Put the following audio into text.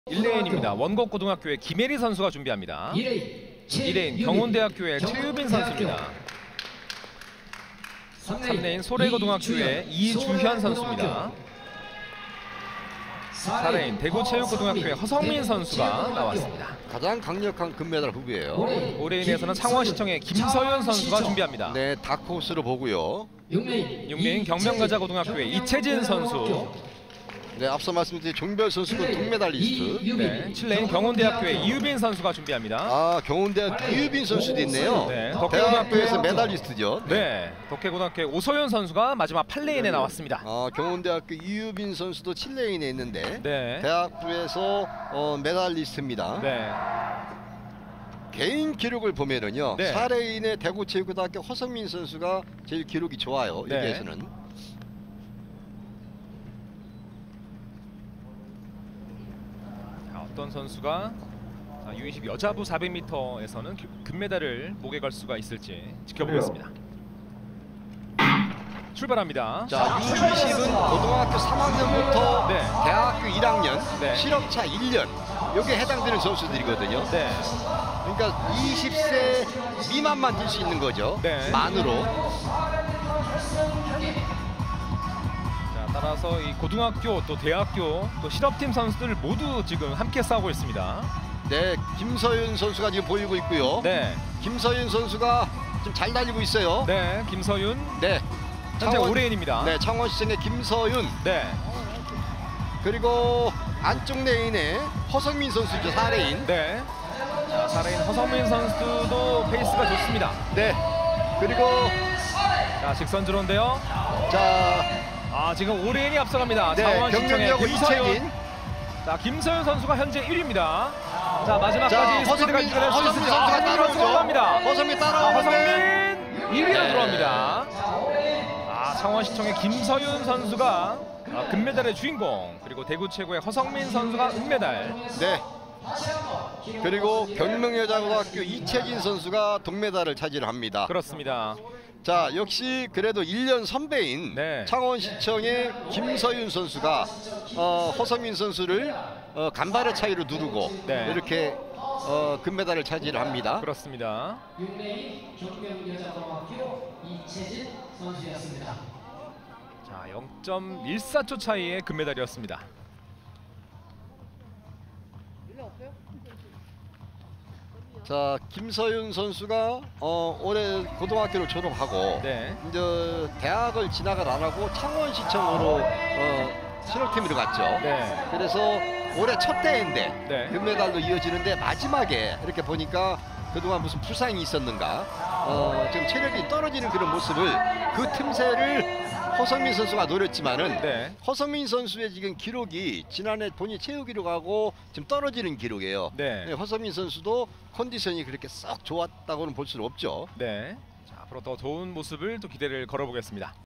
1레인입니다. 원곡고등학교의 김혜리 선수가 준비합니다. 2레인 경운대학교의 최유빈 선수입니다. 3레인 소래고등학교의 이주현 선수입니다. 4레인 대구체육고등학교의 허성민 선수가 나왔습니다. 가장 강력한 금메달 후보예요. 5레인에서는 창원시청의 김서윤 선수가 준비합니다. 네, 다크호스로 보고요. 6레인 경명가자고등학교의 이채진 선수. 네, 앞서 말씀드린 종별 선수권 동메달리스트. 네, 7레인 경운대학교의 이유빈 선수가 준비합니다. 아, 경운대학 이유빈 선수도 있네요. 네, 대학교에서 메달리스트죠. 네, 덕혜고등학교의 오소연 선수가 마지막 8레인에 나왔습니다. 아, 경운대학교 이유빈 선수도 7레인에 있는데 네. 대학부에서 메달리스트입니다. 네. 개인 기록을 보면은요, 네. 4레인의 대구체육고등학교 허성민 선수가 제일 기록이 좋아요. 네. 여기에서는. 어떤 선수가 U20 여자부 400m에서는 금메달을 목에 걸 수가 있을지 지켜보겠습니다. 출발합니다. 자, U20은 고등학교 3학년부터 네. 대학교 1학년, 네. 실업차 1년 여기에 해당되는 선수들이거든요. 네. 그러니까 20세 미만만 뛸 수 있는 거죠. 네. 만으로. 자, 따라서 이 고등학교 또 대학교 또 실업팀 선수들 모두 지금 함께 싸우고 있습니다. 네, 김서윤 선수가 지금 보이고 있고요. 네. 김서윤 선수가 지금 잘 달리고 있어요. 네, 김서윤. 네. 현재 5레인입니다. 네, 창원시청의 김서윤. 네. 그리고 안쪽 레인에 허성민 선수죠, 4레인. 네. 자, 4레인 허성민 선수도 페이스가 좋습니다. 네. 그리고 자, 직선 들어온데요. 자, 지금 5레인이 앞서갑니다. 네, 창원시청의 경력력 김서윤. 이채진. 자, 김서윤 선수가 현재 1위입니다. 자, 마지막까지 허성민 선수가 들어갑니다. 허성민 따라오는데 허성민 2위로 들어갑니다. 창원시청의 김서윤 선수가 금메달의 주인공, 그리고 대구 최고의 허성민 선수가 은메달. 네. 그리고 경명여자고등학교 이채진 선수가 동메달을 차지합니다. 그렇습니다. 자, 역시 그래도 1년 선배인 네. 창원시청의 김서윤 선수가 허성민 선수를 간발의 차이로 누르고 네. 이렇게 금메달을 차지합니다. 그렇습니다. 6레인 경명여자고등학교 이채진 선수였습니다. 자, 0.14초 차이의 금메달이었습니다. 자, 김서윤 선수가 올해 고등학교를 졸업하고 네. 이제 대학을 진학을 안 하고 창원시청으로 실업팀으로 갔죠. 네. 그래서 올해 첫 대회인데 네. 금메달로 이어지는데 마지막에 이렇게 보니까 그동안 무슨 부상이 있었는가 좀 체력이 떨어지는 그런 모습을 그 틈새를 허성민 선수가 노렸지만은 네. 허성민 선수의 지금 기록이 지난해 본인 최후 기록하고 지금 떨어지는 기록이에요. 네. 네, 허성민 선수도 컨디션이 그렇게 썩 좋았다고는 볼 수는 없죠. 네. 자, 앞으로 더 좋은 모습을 또 기대를 걸어보겠습니다.